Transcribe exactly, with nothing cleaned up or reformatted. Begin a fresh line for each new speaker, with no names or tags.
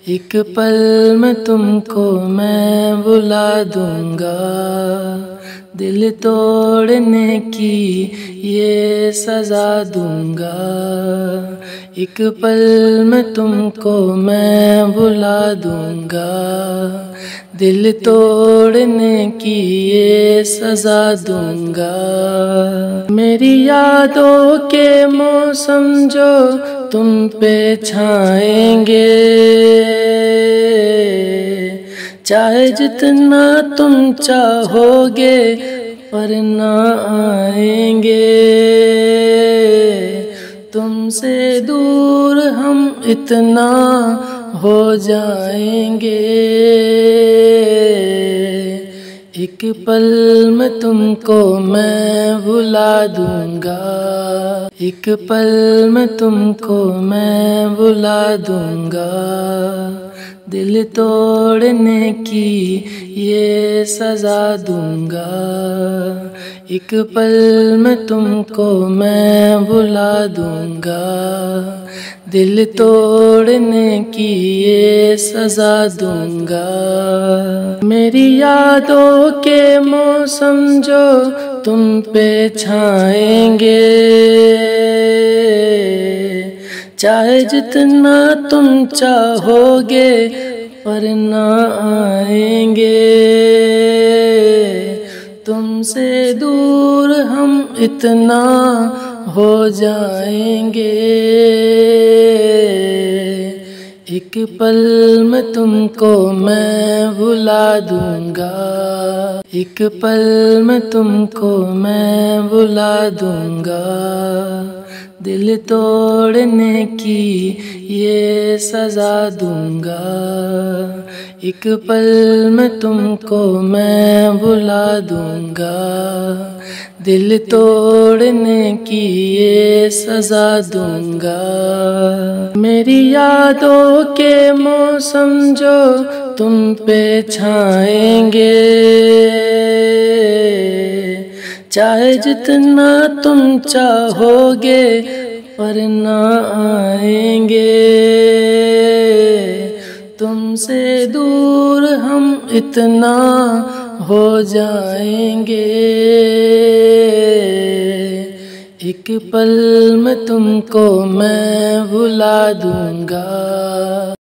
एक पल में तुमको मैं बुला दूंगा, दिल तोड़ने की ये सज़ा दूंगा। एक पल में तुमको मैं बुला दूंगा, दिल तोड़ने की ये सज़ा दूंगा। मेरी यादों के मौसम जो तुम पे छाएंगे, चाहे जितना तुम चाहोगे पर ना आएंगे। तुमसे दूर हम इतना हो जाएंगे, एक पल में तुमको मैं भुला दूंगा, एक पल में तुमको मैं भुला दूंगा। दिल तोड़ने की ये सज़ा दूंगा, एक पल में तुमको मैं भुला दूंगा। दिल तोड़ने की ये सज़ा दूंगा। मेरी यादों के मौसम जो तुम पे छाएंगे, चाहे जितना तुम चाहोगे पर ना आएंगे। तुमसे दूर हम इतना हो जाएंगे, एक पल में तुमको मैं भुला दूंगा, एक पल में तुमको मैं भुला दूंगा। दिल तोड़ने की ये सज़ा दूंगा, एक पल में तुमको मैं भुला दूंगा। दिल तोड़ने की ये सज़ा दूंगा। मेरी यादों के मौसम जो तुम पे छाएंगे, चाहे जितना तुम चाहोगे पर ना आएंगे। तुमसे दूर हम इतना हो जाएंगे, एक पल में तुमको मैं भुला दूंगा।